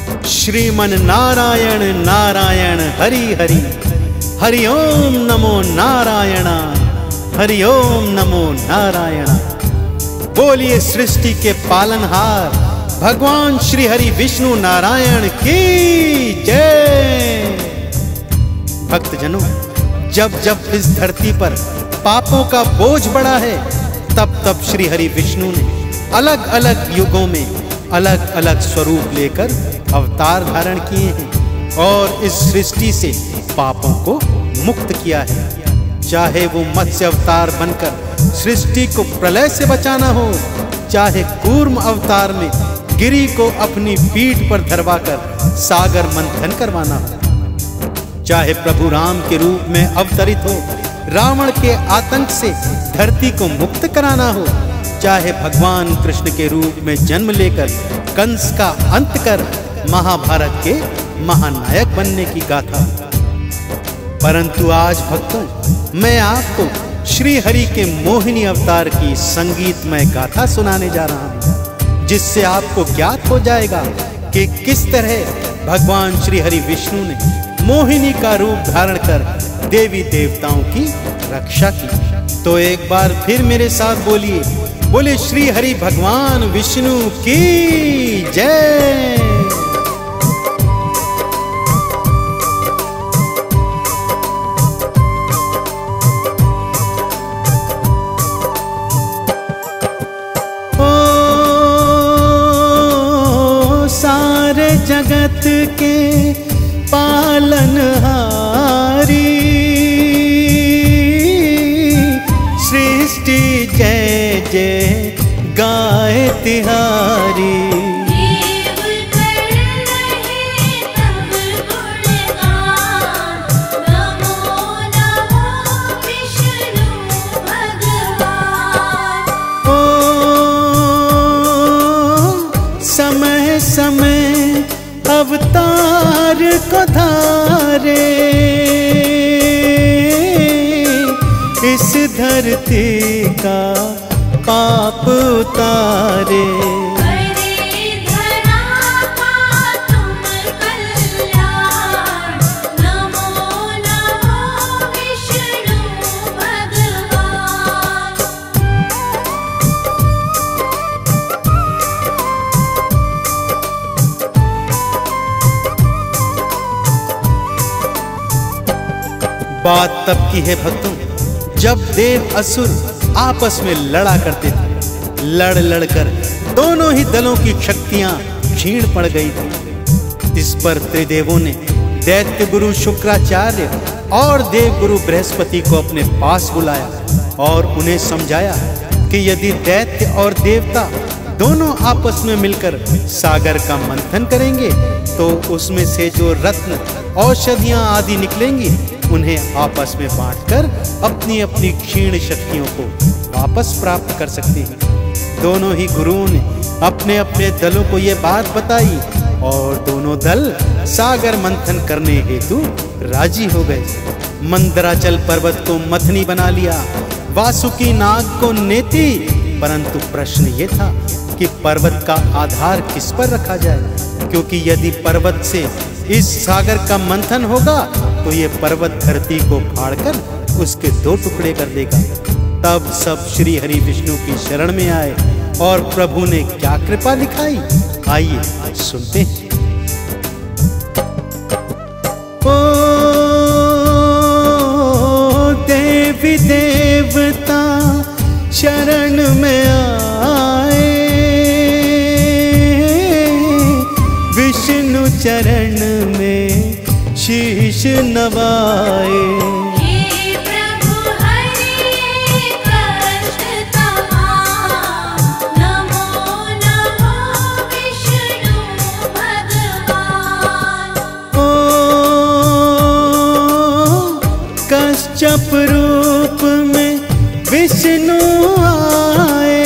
श्रीमन नारायण नारायण हरि हरि, हरि ओम नमो नारायण, हरि ओम नमो नारायण। बोलिए सृष्टि के पालनहार भगवान श्री हरि विष्णु नारायण की जय। भक्तजनों, जब जब इस धरती पर पापों का बोझ बढ़ा है, तब तब श्री हरि विष्णु ने अलग अलग युगों में अलग अलग स्वरूप लेकर अवतार धारण किए हैं और इस सृष्टि से पापों को मुक्त किया है। चाहे वो मत्स्य अवतार बनकर सृष्टि को प्रलय से बचाना हो, चाहे कूर्म अवतार में गिरी को अपनी पीठ पर धरवाकर सागर मंथन करवाना हो, चाहे प्रभु राम के रूप में अवतरित हो रावण के आतंक से धरती को मुक्त कराना हो, चाहे भगवान कृष्ण के रूप में जन्म लेकर कंस का अंत कर महाभारत के महानायक बनने की गाथा। परंतु आज भक्तों, मैं आपको श्री हरि के मोहिनी अवतार की संगीतमय गाथा सुनाने जा रहा हूं, जिससे आपको ज्ञात हो जाएगा कि किस तरह भगवान श्री हरि विष्णु ने मोहिनी का रूप धारण कर देवी देवताओं की रक्षा की। तो एक बार फिर मेरे साथ बोलिए, बोले श्री हरि भगवान विष्णु की जय। ओ सारे जगत के पालनहारी, सृष्टि जय जय गाए तिहारी। देव कर रहे तब गुणगान, नमो नमो विष्णु भगवान। ओ समय समय अवतार को धारे, इस धरती का पाप उतारे। करे धरा का तुम कल्याण, नमो नमो विष्णु भगवान। बात तब की है भक्तों, जब देव असुर आपस में लड़ा करते थे। लड़ लड़कर दोनों ही दलों की शक्तियां क्षीण पड़ गई थी। इस पर त्रिदेवों ने दैत्य गुरु शुक्राचार्य और देव गुरु बृहस्पति को अपने पास बुलाया और उन्हें समझाया कि यदि दैत्य और देवता दोनों आपस में मिलकर सागर का मंथन करेंगे तो उसमें से जो रत्न औषधियां आदि निकलेंगी उन्हें आपस में बांटकर अपनी अपनी क्षीण शक्तियों को वापस प्राप्त कर सकते हैं। दोनों ही गुरुओं ने अपने अपने दलों को ये बात बताई और दोनों दल सागर मंथन करने हेतु राजी हो गए। मंदराचल पर्वत को मथनी बना लिया, वासुकी नाग को नेति। परंतु प्रश्न ये था कि पर्वत का आधार किस पर रखा जाए, क्योंकि यदि पर्वत से इस सागर का मंथन होगा तो ये पर्वत धरती को फाड़कर उसके दो टुकड़े कर देगा। तब सब श्री हरि विष्णु की शरण में आए और प्रभु ने क्या कृपा दिखाई, आइए सुनते हैं। ओ देवी देवता शरण में आए, विष्णु चरण में शीश नवाए। हे प्रभु हरि कष्ट तमाम, नमो नमो विष्णु भगवान। ओ कश्यप रूप में विष्णु आए,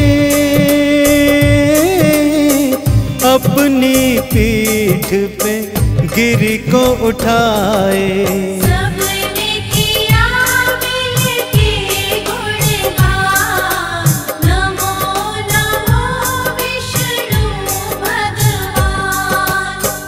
अपनी पीठ पे गिरी को उठाए। सबने किया मिलके गुणगान, नमो नमो विष्णु भगवान।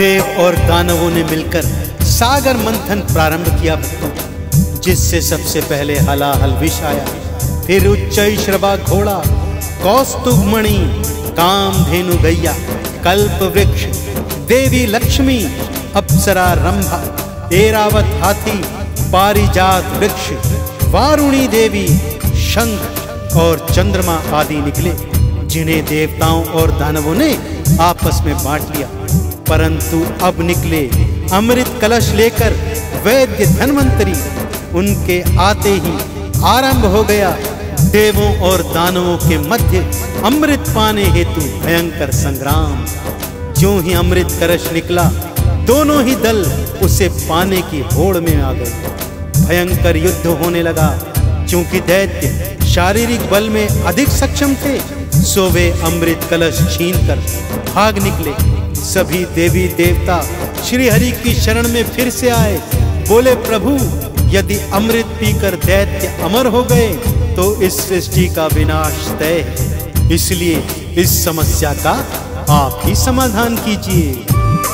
देव और दानवों ने मिलकर सागर मंथन प्रारंभ किया भक्तों, जिससे सबसे पहले हलाहल विष आया, फिर उच्चैश्रवा घोड़ा, कौस्तुभमणि, कामधेनु गैया, कल्प वृक्ष, देवी लक्ष्मी, अप्सरा रंभा, ऐरावत हाथी, पारिजात वृक्ष, वारुणी देवी, शंख और चंद्रमा आदि निकले, जिन्हें देवताओं और दानवों ने आपस में बांट लिया। परंतु अब निकले अमृत कलश लेकर वैद्य धन्वंतरी। उनके आते ही आरंभ हो गया देवों और दानवों के मध्य अमृत पाने हेतु भयंकर संग्राम। ज्यों ही अमृत कलश निकला, दोनों ही दल उसे पाने की होड़ में आ गए। भयंकर युद्ध होने लगा। क्योंकि दैत्य शारीरिक बल में अधिक सक्षम थे, सो वे अमृत कलश छीनकर भाग निकले। सभी देवी देवता श्री हरि की शरण में फिर से आए। बोले, प्रभु, यदि अमृत पीकर दैत्य अमर हो गए तो इस सृष्टि का विनाश तय है। इसलिए इस समस्या का आप ही समाधान कीजिए।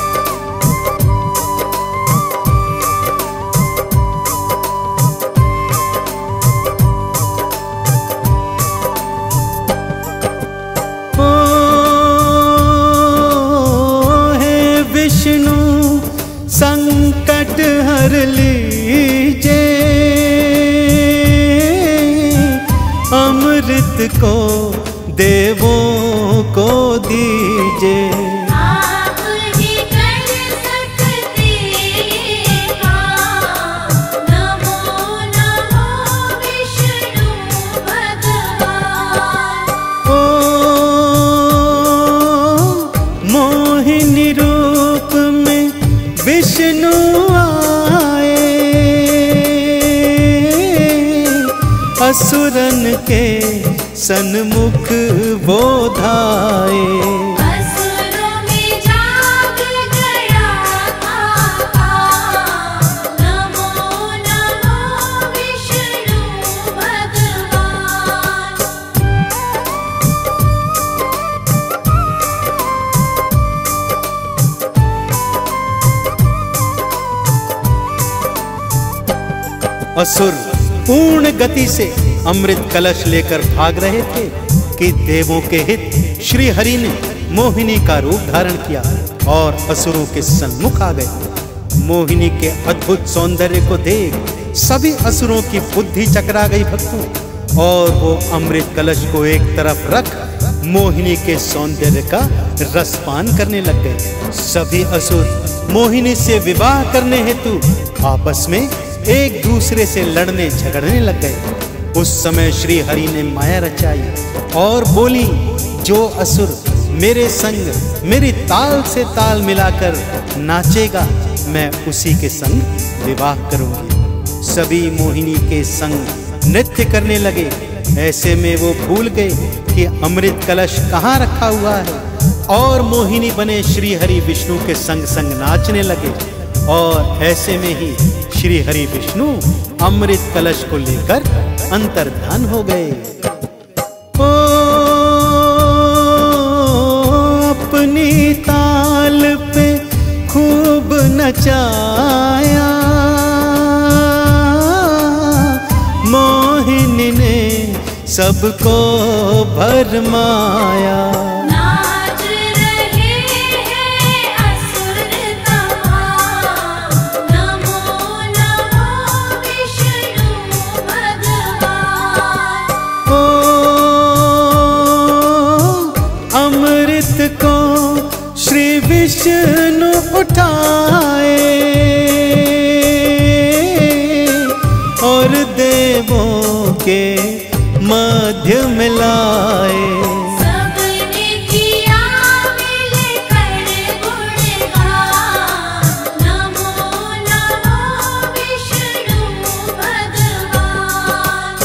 विष्णु संकट हर लीजे, अमृत को देवों को दीजे। आप ही कर सकते काम, नमो नमो विष्णु भगवान। ओ मोहिनी रूप में विष्णु आए, असुरन के सन्मुख वो धाए। असुरों में जाग गया था, नमो नमो विष्णु भगवान। असुर पूर्ण गति से अमृत कलश लेकर भाग रहे थे कि देवों के हित श्री हरि ने मोहिनी का रूप धारण किया और असुरों के सन्मुख आ गए। मोहिनी के अद्भुत सौंदर्य को देख सभी असुरों की बुद्धि चकरा गई भक्तों, और वो अमृत कलश को एक तरफ रख मोहिनी के सौंदर्य का रसपान करने लग गए। सभी असुर मोहिनी से विवाह करने हेतु आपस में एक दूसरे से लड़ने झगड़ने लग गए। उस समय श्री हरि ने माया रचाई और बोली, जो असुर मेरे संग मेरी ताल से ताल मिलाकर नाचेगा, मैं उसी के संग विवाह करूंगी। सभी मोहिनी के संग नृत्य करने लगे। ऐसे में वो भूल गए कि अमृत कलश कहाँ रखा हुआ है, और मोहिनी बने श्री हरि विष्णु के संग संग नाचने लगे। और ऐसे में ही श्री हरि विष्णु अमृत कलश को लेकर अंतर्धान हो गए। ओ अपनी ताल पे खूब नचाया, मोहिनी ने सबको भरमाया। नाच रहे हैं असुर तमाम, नमो नमो विष्णु भगवान। ओ अमृत को श्री विष्णु उठाए और देवों के मध्य में लाए। सबने किया मिलकर गुणगान, नमो नमो विष्णु भगवान।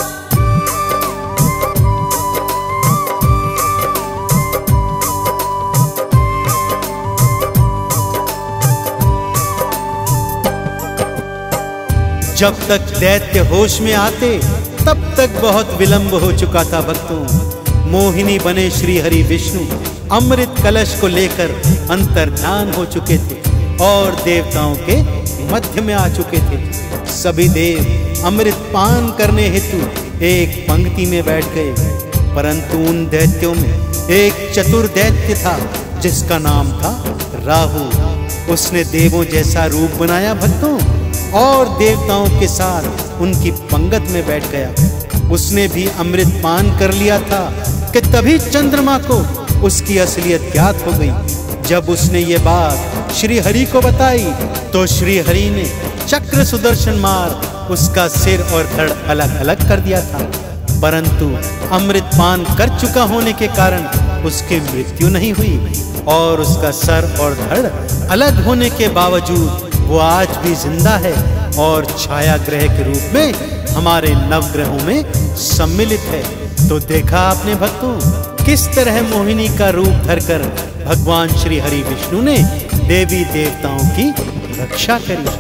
जब तक दैत्य होश में आते तब तक बहुत विलंब हो चुका था भक्तों। मोहिनी बने श्री हरि विष्णु अमृत कलश को लेकर अंतर्धान हो चुके थे। और देवताओं के मध्य में आ चुके थे। सभी देव अमृत पान करने हेतु एक पंक्ति में बैठ गए, परंतु उन दैत्यों में एक चतुर दैत्य था जिसका नाम था राहु। उसने देवों जैसा रूप बनाया भक्तों और देवताओं के साथ उनकी पंगत में बैठ गया। उसने भी अमृत पान कर लिया था कि तभी चंद्रमा को उसकी असलियत ज्ञात हो गई। जब उसने ये बात श्री हरि को बताई तो श्री हरि ने चक्र सुदर्शन मार उसका सिर और धड़ अलग अलग कर दिया था, परंतु अमृत पान कर चुका होने के कारण उसकी मृत्यु नहीं हुई और उसका सर और धड़ अलग होने के बावजूद वो आज भी जिंदा है और छाया ग्रह के रूप में हमारे नवग्रहों में सम्मिलित है। तो देखा आपने भक्तों किस तरह मोहिनी का रूप धरकर भगवान श्री हरि विष्णु ने देवी देवताओं की रक्षा करी।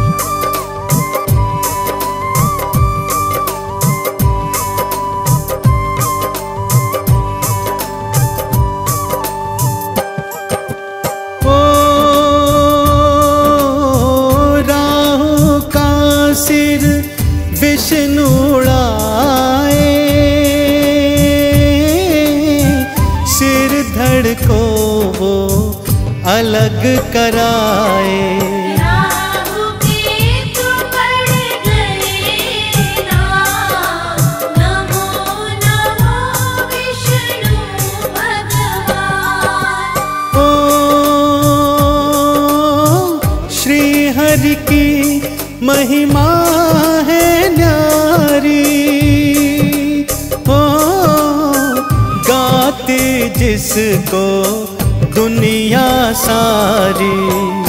सिर विष्णु उड़ाए, सिर धड़ को वो अलग कराए। राहु केतु पड़ गए राम, नमो नमो विष्णु भगवान। ओ श्री हरि की महिमा है न्यारी, ओ गाते जिसको दुनिया सारी।